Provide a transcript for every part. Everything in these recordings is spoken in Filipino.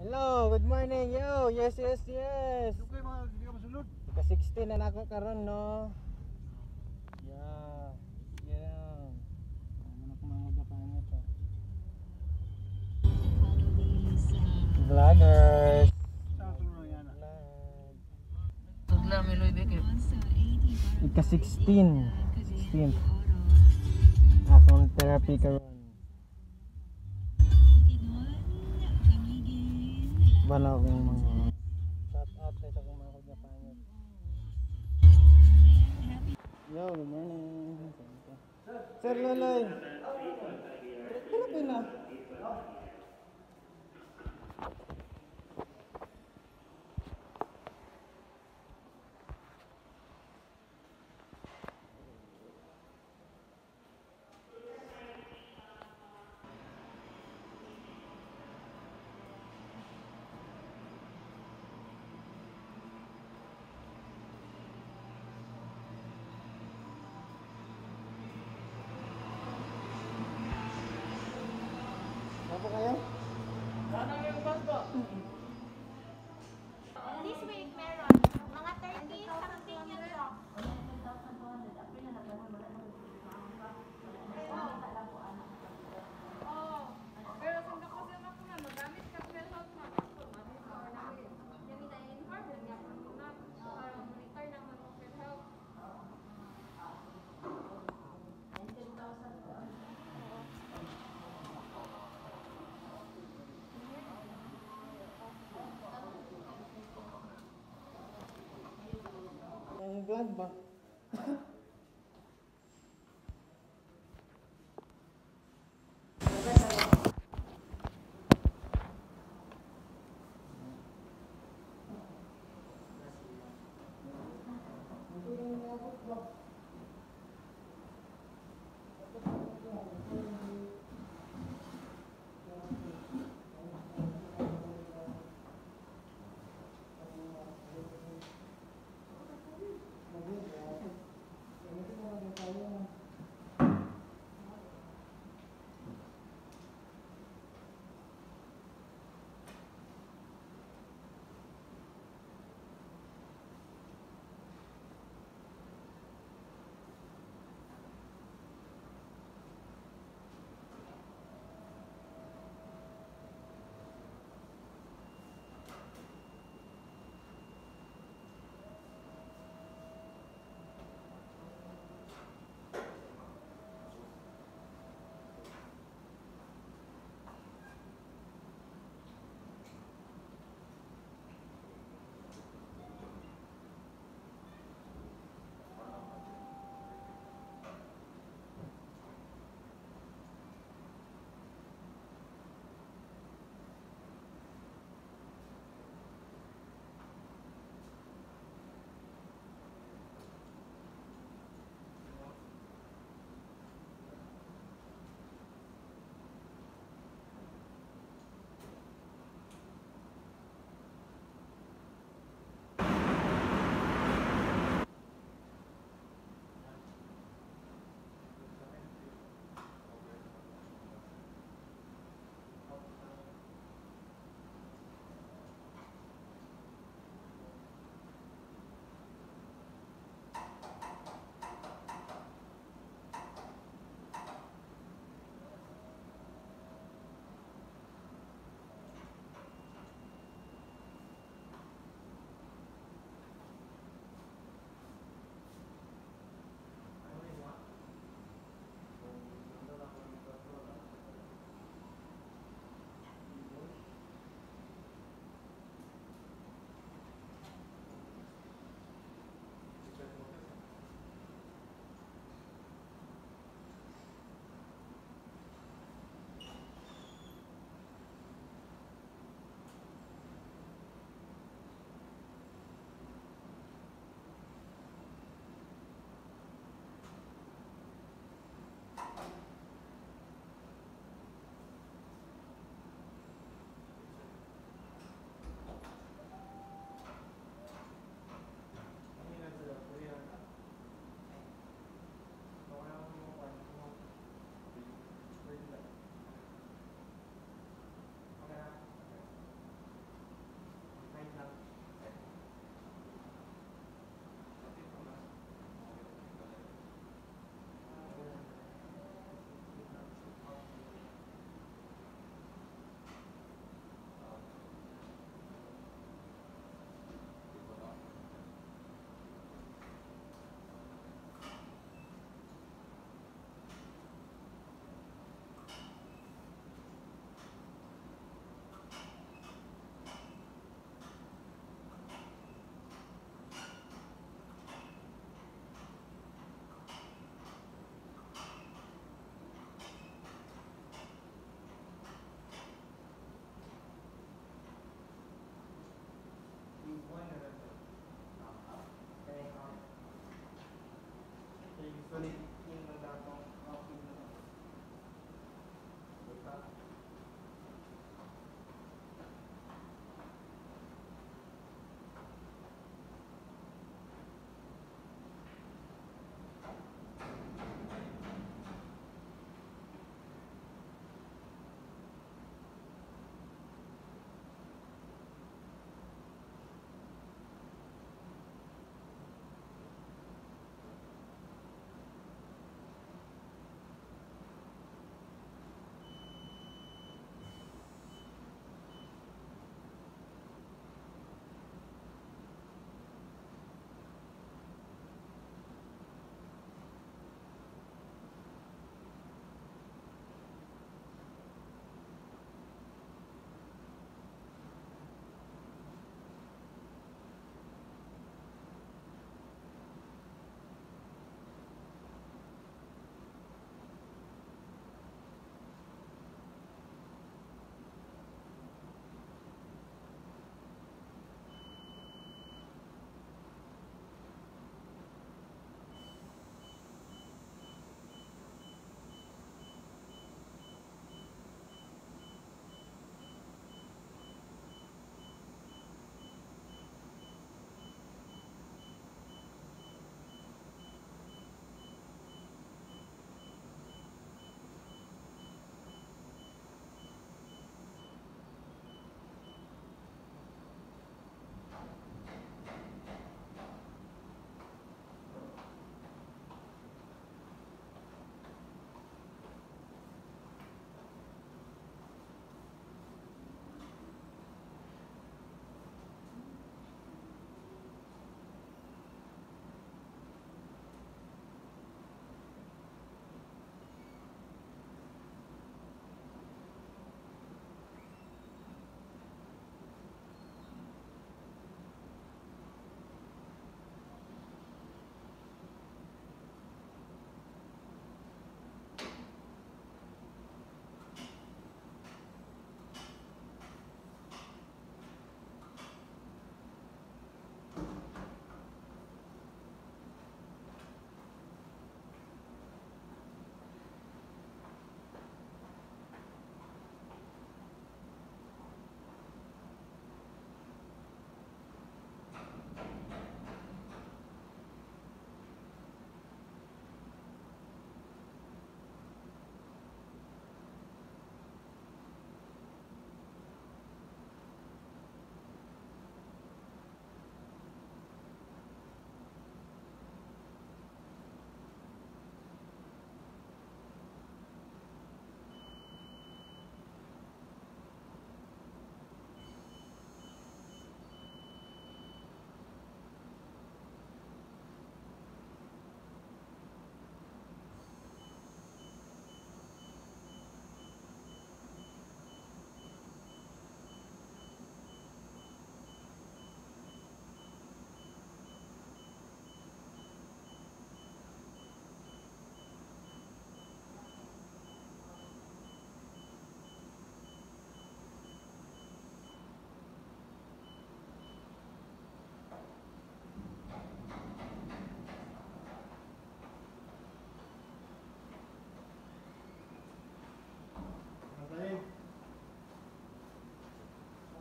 Hello, good morning yo. Yes, yes, yes. Okay, mga hindi ka masulod. Ika 16 na nako karon no. Yeah. Yeah. Ano ko mga kanyo to. Vloggers. Saan tulong yan? Tugla Meloy Beke. Ika 16. 16. Akong therapy karon. Banaw kong mga shout out kay sa kong mga kanyo. Yo, good morning. Sir Loloy. Therapy na. Apa kayo? This week meron mga 30 something yung stock. Oh. Pero kung nakuha mo na magamit ka sa health na gamit ay inform niya kung na para monitor na mo sa health. Ang vlog ba?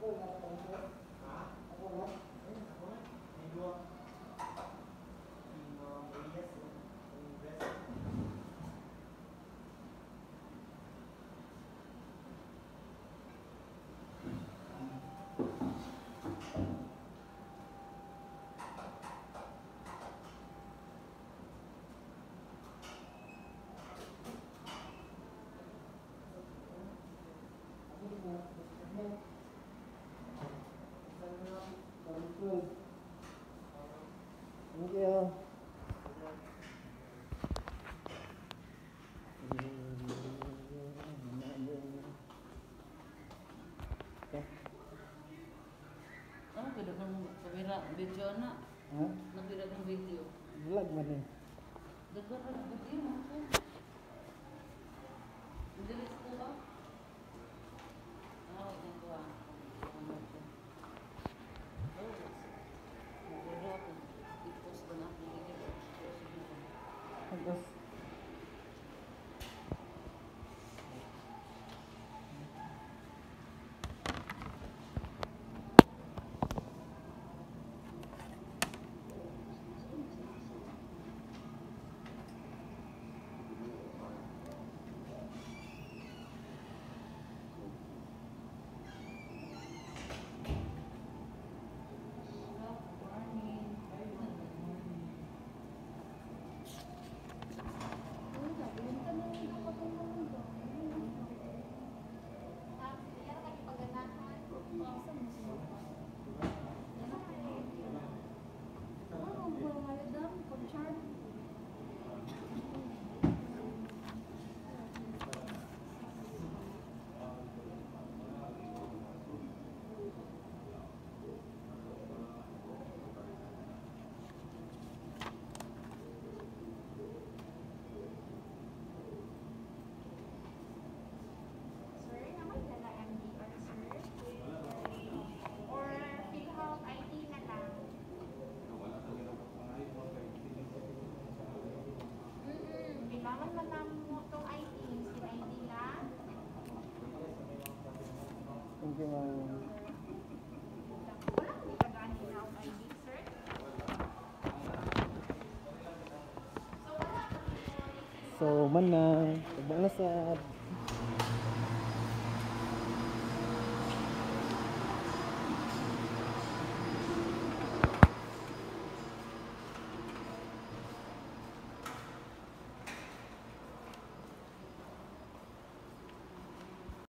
Thank you. Ano ganda kang kamera video na? Ha? Nagkira kang video. Vlog man eh. Dagdag ka ng video mo ko. Dilis ko ba? Ah, wait lang ko ah. Ano ko? Oh, nagkira ako. I-post ko na. Tapos, Sir, naman dala MDR, sir. Or PhilHealth ID na lang. Kailangan man mo itong ID. Sin ID lang. thank you ma'am. Wala kami kagani na ang ID, sir. So, man na. Tabang na sa